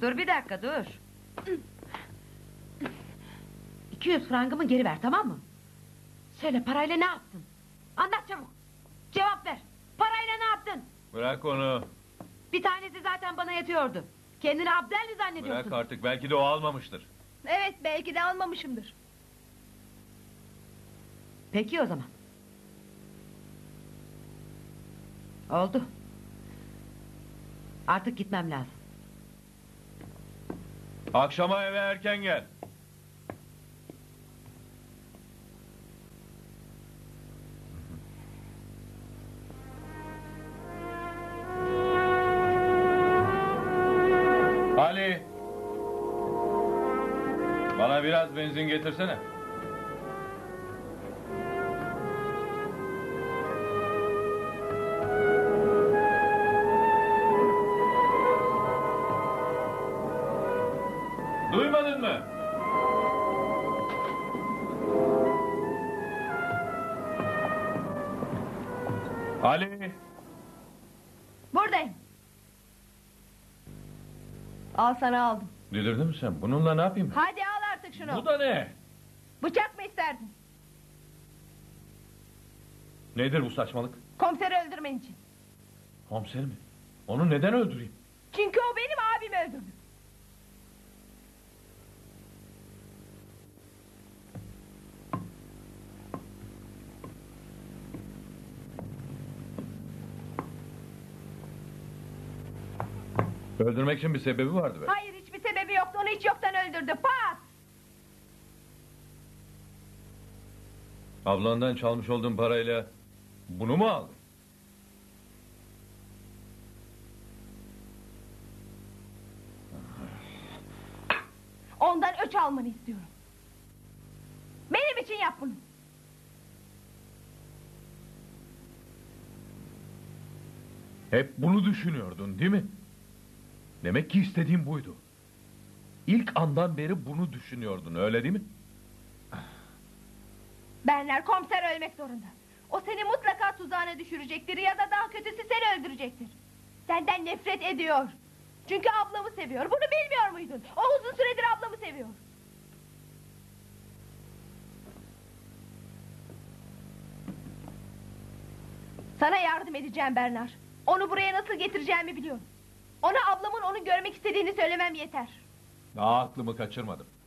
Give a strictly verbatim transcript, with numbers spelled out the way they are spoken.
Dur bir dakika dur. iki yüz frangımı geri ver, tamam mı? Söyle, parayla ne yaptın? Anlat çabuk. Cevap ver. Parayla ne yaptın? Bırak onu. Bir tanesi zaten bana yetiyordu. Kendini Abdel mi zannediyorsun? Bırak artık, belki de o almamıştır. Evet, belki de almamışımdır. Peki o zaman. Oldu. Artık gitmem lazım. Akşama eve erken gel. Ali. Bana biraz benzin getirsene. Duymadın mı? Ali. Buradayım. Al sana aldım. Delirdin mi sen? Bununla ne yapayım ben? Hadi al artık şunu. Bu da ne? Bıçak mı isterdin? Nedir bu saçmalık? Komiseri öldürmen için. Komiser mi? Onu neden öldüreyim? Çünkü o benim abimi öldürdü. Öldürmek için bir sebebi vardı be. Hayır, hiçbir sebebi yoktu. Onu hiç yoktan öldürdü. Pat! Ablandan çalmış olduğun parayla bunu mu aldın? Ondan öç almanı istiyorum. Benim için yap bunu. Hep bunu düşünüyordun, değil mi? Demek ki istediğin buydu. İlk andan beri bunu düşünüyordun, öyle değil mi? Bernard, komiser ölmek zorunda. O seni mutlaka tuzağına düşürecektir ya da daha kötüsü seni öldürecektir. Senden nefret ediyor. Çünkü ablamı seviyor. Bunu bilmiyor muydun? O uzun süredir ablamı seviyor. Sana yardım edeceğim Bernard. Onu buraya nasıl getireceğimi biliyorum. Ona ablamın onu görmek istediğini söylemem yeter. Daha aklımı kaçırmadım.